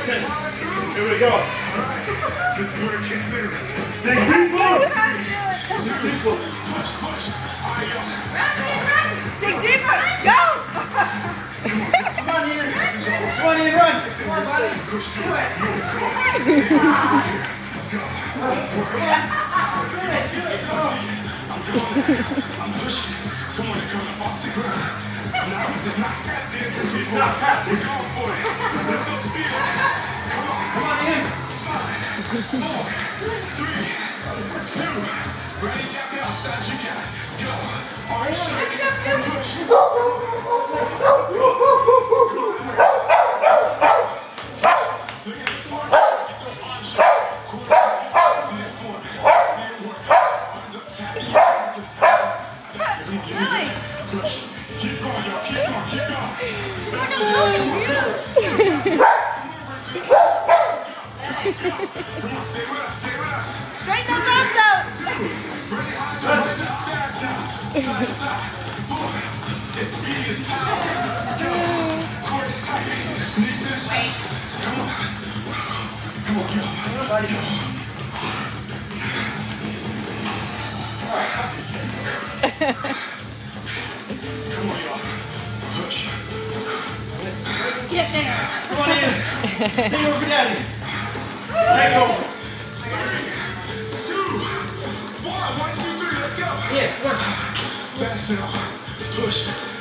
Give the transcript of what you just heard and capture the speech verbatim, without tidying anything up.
Here we go. This is where it kicks in. Dig deeper. Dig deeper. Dig deeper. Go. Come on, Ian. Come on, Ian, run. Come on, buddy. Do it. Come on, come off the ground. Now it's not tapped in. It's not tapped. We're going for it. Lift up speed. Come on, come on in. Five, four, three, two. Ready, jump out as fast as you can. Go. Arms straight. Push. Look at this one. Get those arms straight. See it forward. See it work. Arms up, tap it. Really? Push. Keep going, y'all. Keep going. Keep going. She's like a little confused. Come on, stay with us. Stay with us. Straighten those arms out. Ready, high, fast now. Side to side. Four. It's speed is power. Go. Core is tight. Knees to the chest. Come on. Come on, yo. Yo. Come on, y'all. Push. Get there. Come on in. Take over, daddy. Take over. Three, two, one. One, two, three. Let's go. Yes, work. Fast now. Push.